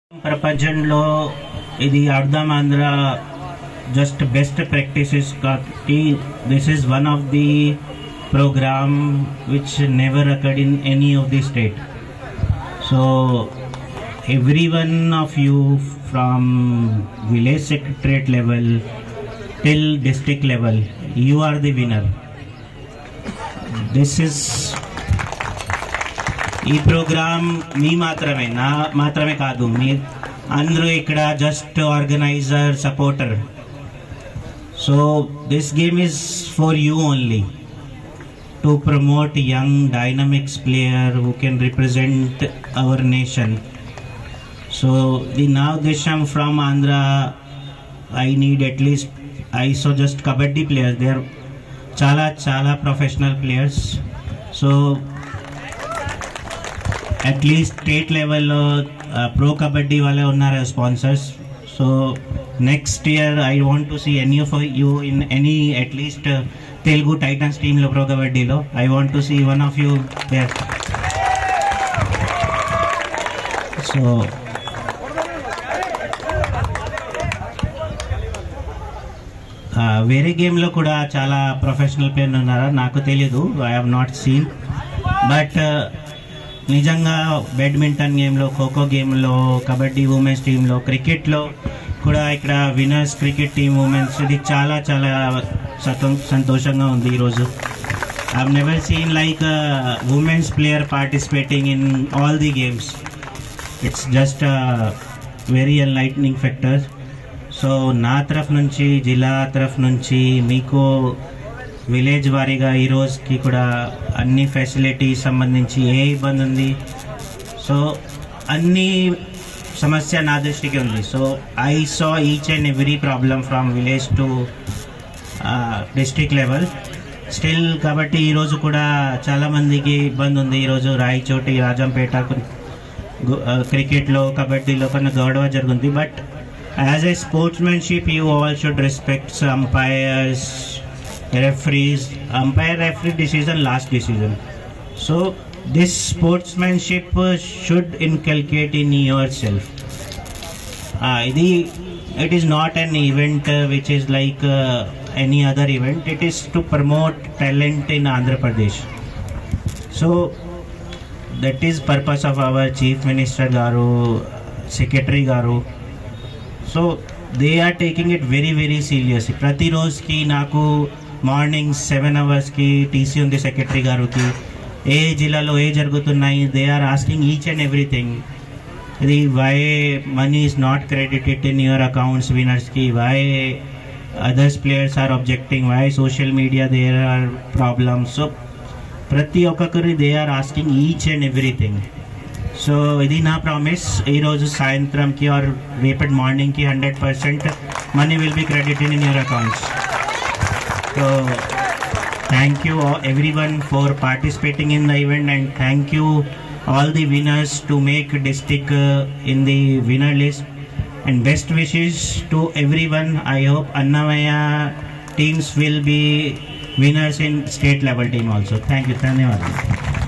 ప్రపంచంలో ఇది అర్ధం Andhra just best practices this is one of the program which never occurred in any of the state. So every one of you from village secretariat level till district level, you are the winner. This is ఈ programme మీ మాత్రమే నా మాత్రమే కాదు, మీ అందరూ ఇక్కడ just organiser supporter. So this game is for you only to promote young dynamics player who can represent our nation. So the now దేశం from Andhra I need at least I so just kabaddi players, they are చాలా చాలా professional players. So at least state లెవెల్లో Pro Kabaddi వాళ్ళే ఉన్నారు sponsors. So next year I want to see any of you in any at least Telugu Titans టీంలో Pro కబడ్డీలో. I want to see one of you there. So వేరే గేమ్లో కూడా చాలా professional player ఉన్నారా నాకు తెలీదు, I have not seen. But నిజంగా బ్యాడ్మింటన్ గేమ్లో, ఖోఖో గేమ్లో, కబడ్డీ ఉమెన్స్ టీంలో, క్రికెట్లో కూడా ఇక్కడ విన్నర్స్ క్రికెట్ టీమ్ ఉమెన్స్, ఇది చాలా చాలా సంతోషంగా ఉంది ఈరోజు. I have never seen like women's player participating in all the games. It's just very enlightening factor. So నా తరఫు నుంచి, జిల్లా తరఫు నుంచి మీకు విలేజ్ వారీగా ఈ రోజుకి కూడా అన్ని ఫెసిలిటీస్ సంబంధించి ఏ ఇబ్బంది ఉంది, సో అన్ని సమస్య నా దృష్టికి ఉంది. So I saw each and every problem from village to district level still. కాబట్టి ఈరోజు కూడా చాలామందికి ఇబ్బంది ఉంది. ఈరోజు రాయచోటి, రాజంపేట క్రికెట్లో, కబడ్డీలో కొన్ని గొడవ జరుగుతుంది. But as a sportsmanship you all should respect umpires, referees. Referee decision, last decision. So this sportsmanship should inculcate in yourself. It is not an event which is like any other event. It is to promote talent in Andhra Pradesh. So that is purpose of our Chief Minister Garu, Secretary Garu. So they are taking it very very seriously. Prati roz ki naku morning 7 hours TC ఉంది secretary గారికి. ఏ జిల్లాలో ఏ జరుగుతున్నాయి, they are asking each and everything. ఇది why money is not credited in your accounts విన్నర్స్కి, why others players are objecting, why social media there are problems. So ప్రతి ఒక్కరి they are asking each and everything. So ఇది నా promise, ఈరోజు సాయంత్రంకి ఆర్ రేపటి మార్నింగ్కి 100% money will be credited in your accounts. So thank you everyone for participating in the event, and thank you all the winners to make district in the winner list, and best wishes to everyone. I hope Annamaya teams will be winners in state level team also. Thank you. Dhanyawad.